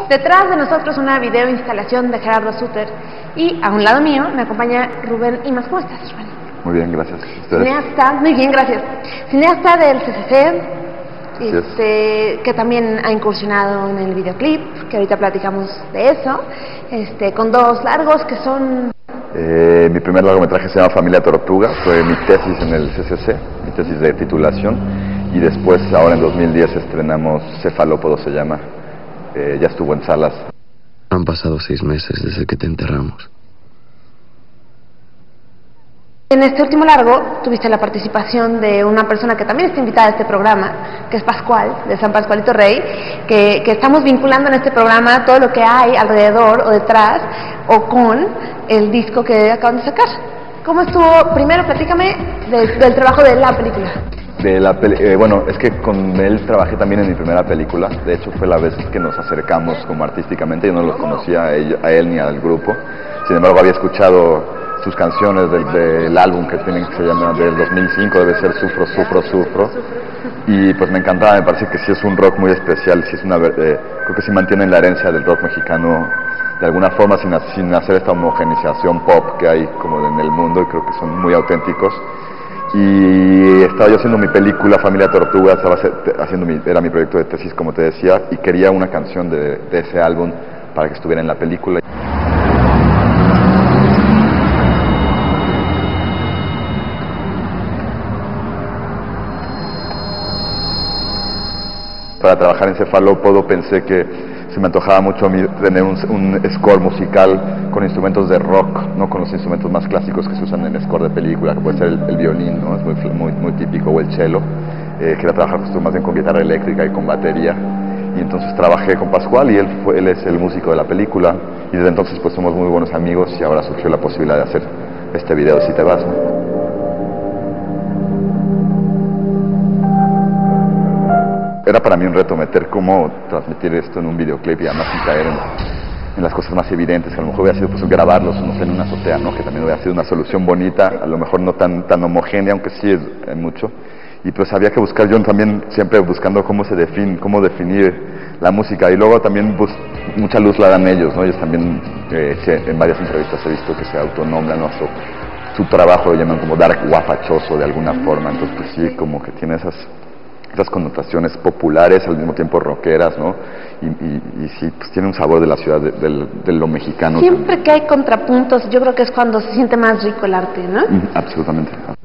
Detrás de nosotros una video instalación de Gerardo Suter y a un lado mío me acompaña Rubén Imaz. ¿Cómo estás, Rubén? Muy bien, gracias. Cineasta, muy bien, gracias. Cineasta del CCC, que también ha incursionado en el videoclip, que ahorita platicamos de eso, con dos largos que son... Mi primer largometraje se llama Familia Tortuga, fue mi tesis en el CCC, mi tesis de titulación, y después, ahora en 2010, estrenamos Cefalópodo, se llama, ya estuvo en salas. Han pasado 6 meses desde que te enterramos. En este último largo tuviste la participación de una persona que también está invitada a este programa, que es Pascual, de San Pascualito Rey, que estamos vinculando en este programa todo lo que hay alrededor o detrás o con el disco que acaban de sacar. ¿Cómo estuvo? Primero platícame del trabajo de la película. Bueno, es que con él trabajé también en mi primera película. De hecho, fue la vez que nos acercamos como artísticamente. Yo no los conocía a él ni al grupo. Sin embargo, había escuchado sus canciones del álbum que se llama del 2005, debe ser Sufro, Sufro, Sufro. Y pues me encantaba, me parece que sí es un rock muy especial, sí es creo que sí mantienen la herencia del rock mexicano de alguna forma sin hacer esta homogenización pop que hay como en el mundo, y creo que son muy auténticos. Y estaba yo haciendo mi película Familia Tortuga, era mi proyecto de tesis, como te decía, y quería una canción de ese álbum para que estuviera en la película. Para trabajar en Cefalópodo pensé que se me antojaba mucho a mí tener un score musical con instrumentos de rock, no con los instrumentos más clásicos que se usan en el score de película, que puede ser el violín, ¿no? Es muy típico, o el cello. Quería trabajar justo más bien con guitarra eléctrica y con batería, y entonces trabajé con Pascual, y él es el músico de la película, y desde entonces pues somos muy buenos amigos, y ahora surgió la posibilidad de hacer este video de Si te vas, ¿no? Era para mí un reto meter cómo transmitir esto en un videoclip y además sin caer en las cosas más evidentes, que a lo mejor hubiera sido pues grabarlos, no sé, en una azotea, ¿no? Que también hubiera sido una solución bonita, a lo mejor no tan homogénea, aunque sí es mucho. Y pues había que buscar, yo también siempre buscando cómo definir la música, y luego también mucha luz la dan ellos, ¿no? Ellos también, en varias entrevistas he visto que se autonombran, ¿no? Su trabajo lo llaman como dark guapachoso de alguna forma, entonces pues sí, como que tiene esas connotaciones populares, al mismo tiempo rockeras, ¿no? Y sí, pues tiene un sabor de la ciudad, de lo mexicano. Siempre que hay contrapuntos, yo creo que es cuando se siente más rico el arte, ¿no? Absolutamente.